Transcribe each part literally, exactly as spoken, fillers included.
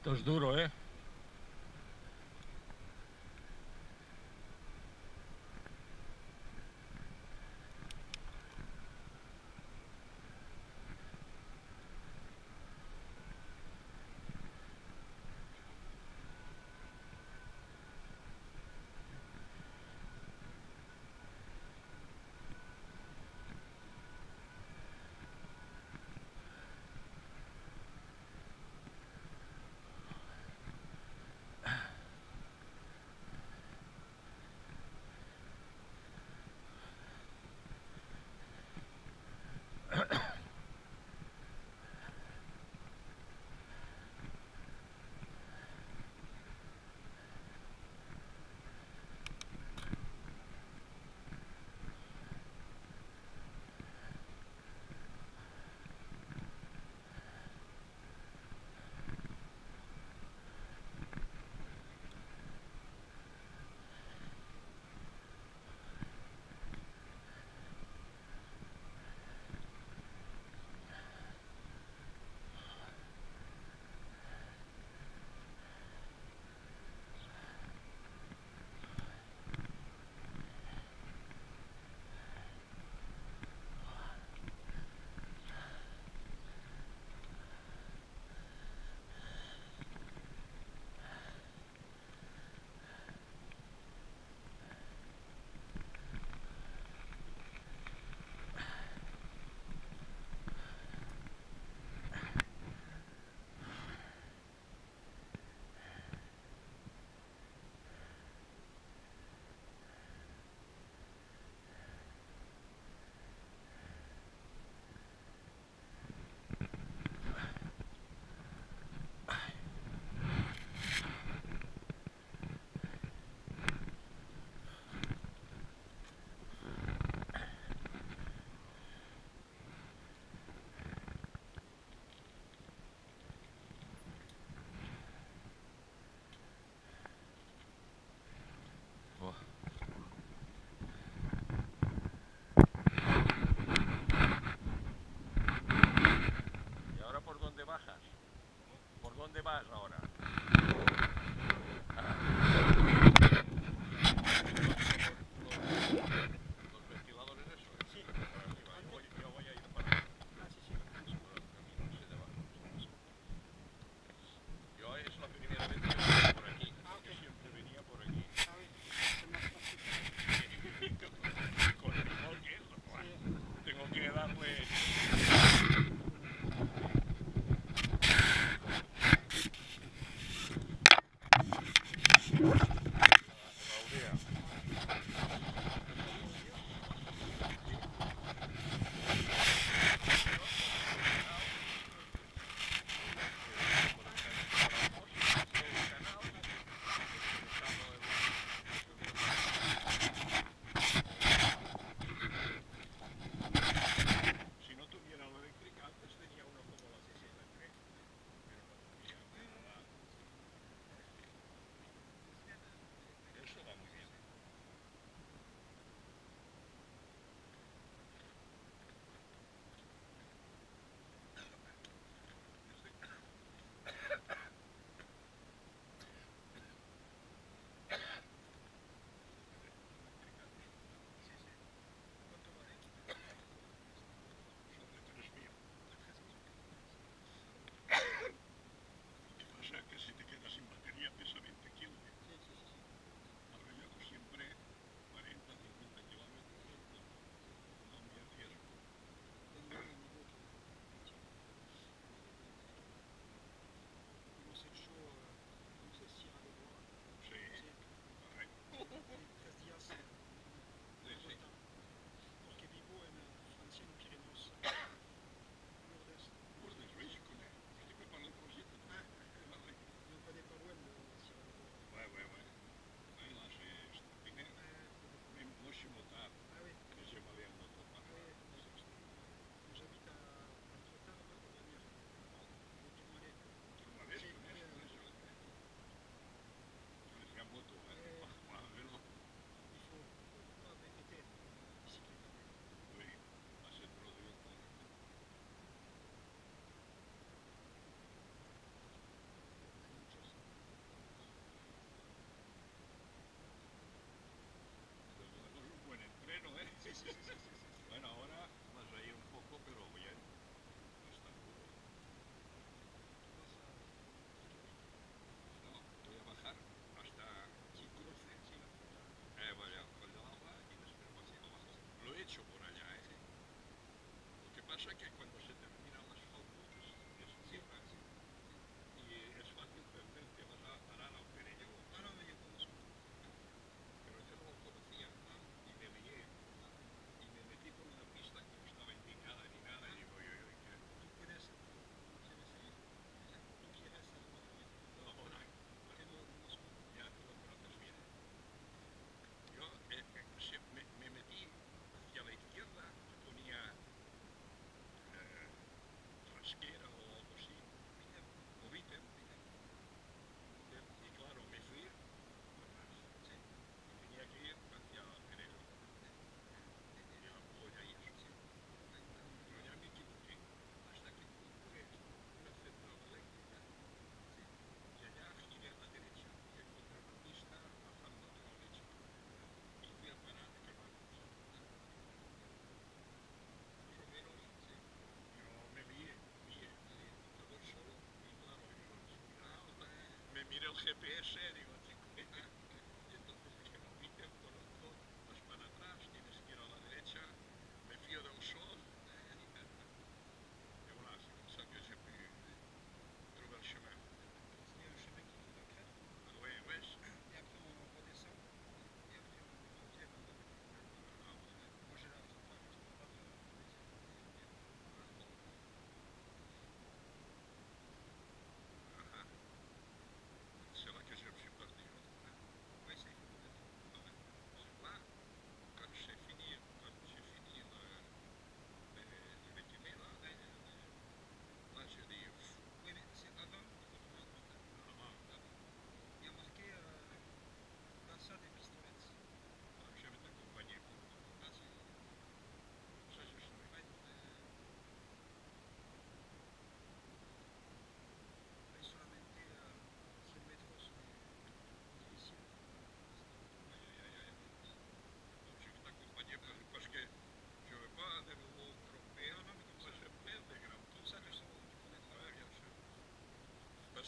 Esto es duro, ¿eh? ¿Y ahora por dónde bajas? ¿Por dónde vas ahora? ¿Los ventiladores esos? Sí. Yo voy, yo voy a ir para allá. Ah, sí, sí. Por el camino ese de abajo. Yo es la primera vez que vengo por aquí. Ah, ok. Yo siempre venía por aquí. Está bien. Es más fácil. Con el remolque, eso, buah. Sí. Tengo que darle...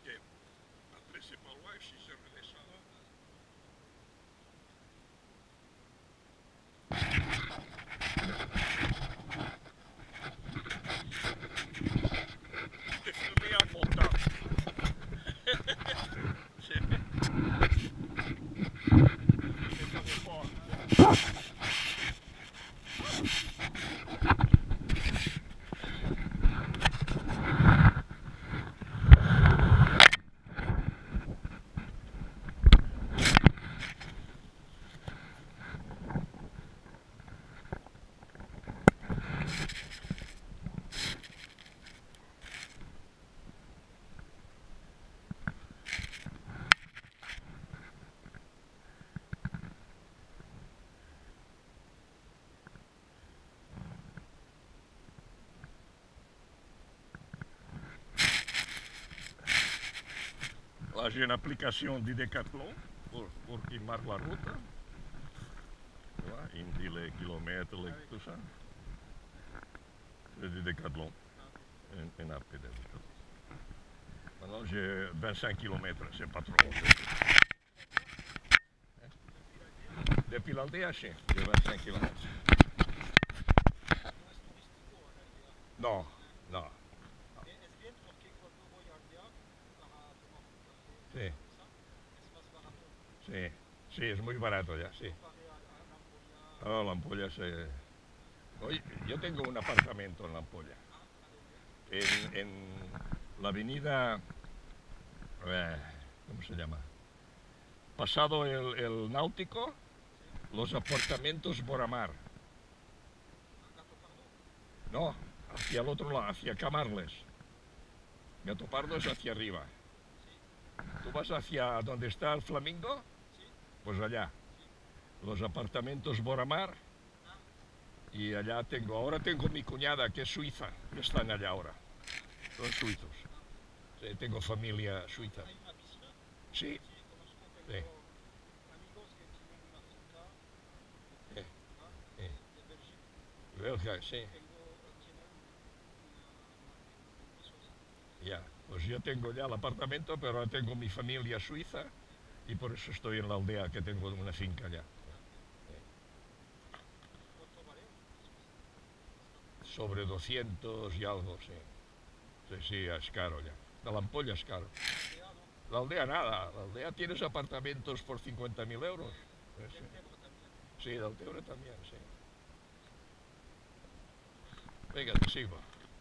que après c'est pas loin, si je redescends là. Je t'ai filmé en montant. C'est c'est pas fort. Là, j'ai une application du Decathlon pour, pour qu'il marque la route. Tu vois, il me dit les kilomètres, les, tout ça. C'est du Decathlon. Une, une app de Decathlon. Maintenant, j'ai vingt-cinq kilomètres, c'est pas trop. Depuis l'Aldea, j'ai vingt-cinq kilomètres. Non, non. Sí, sí, sí, es muy barato ya, sí. Oh, la Ampolla se... Oye, yo tengo un apartamento en la Ampolla. En, en la avenida... Eh, ¿Cómo se llama? Pasado el, el Náutico, los apartamentos Boramar. No, hacia el otro lado, hacia Camarles. Gato Pardo es hacia arriba. ¿Tú vas hacia donde está el Flamingo? Pues allá. Los apartamentos Boramar. Y allá tengo, ahora tengo mi cuñada que es suiza, que están allá ahora. Son suizos. Sí, tengo familia suiza. Sí. Sí. Eh, eh. Belga, sí. Ya, pues yo tengo ya el apartamento, pero ahora tengo mi familia suiza y por eso estoy en la aldea, que tengo una finca allá. Sobre doscientos y algo, sí. Sí, sí, es caro ya. La Ampolla es caro. La aldea nada, la aldea tienes apartamentos por cincuenta mil euros. Sí, sí, del Tebre también, sí. Venga, te sigo.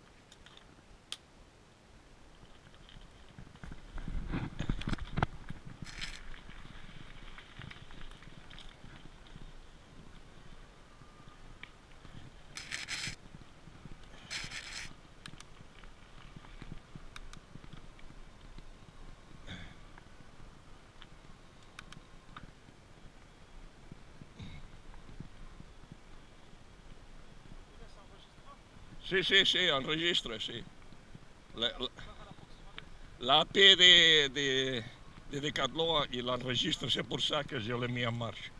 Sí, sí, sí, al registro, sí. La, la, la A P de, de, de Decathlon il enregistre, c'est pour ça que je l'ai mis en marche.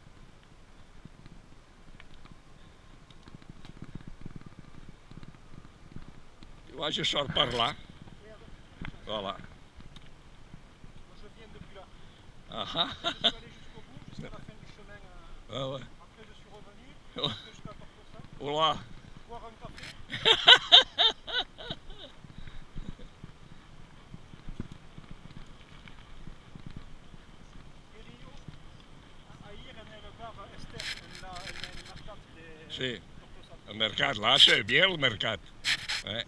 Tu vois, je sors par là. Voilà. Je viens depuis là. Ah ah. Je suis allé jusqu'au bout, jusqu'à la fin du chemin. Euh, Ah ouais. après, je suis revenu, après jusqu'à Tortosa, Oula. boire un café. E lì a ieri nel bar Esther, nel, nel mercato di Sì, Tortosa. il mercato, là c'è bien il mercato. Eh.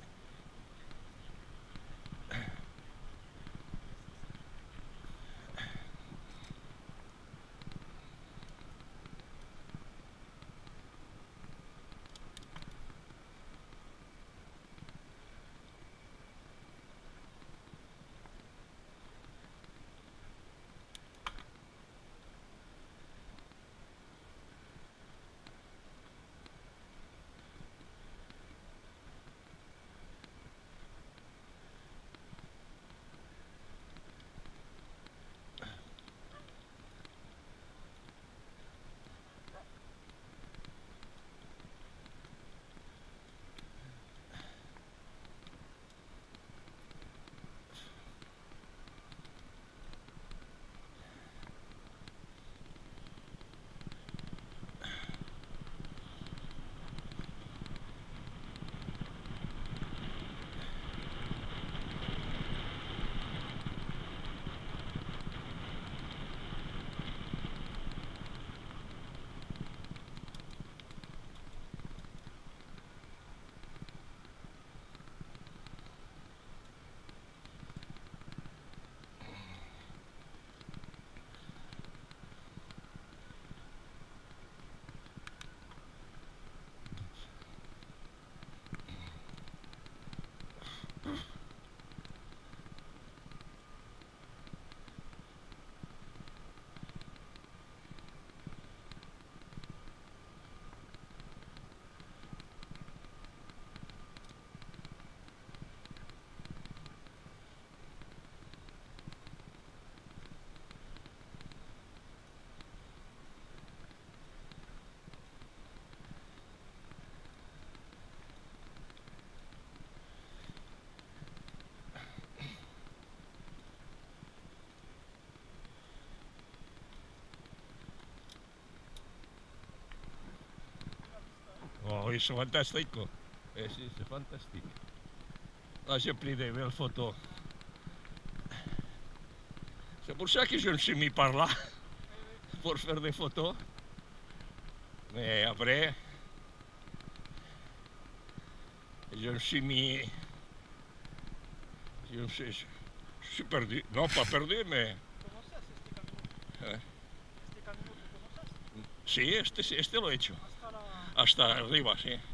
c'est fantastique. Quoi. Eh, si, c'est fantastique. Là, j'ai pris des belles photos. C'est pour ça que je me suis mis par là, pour faire des photos. Mais après, je me suis mis... Je me suis, je suis perdu. Non, pas perdu, mais... ¿Conoces este camino? Eh, ¿Este camino tú conoces? sí, este, este lo he hecho. Hasta la... Hasta arriba, sí.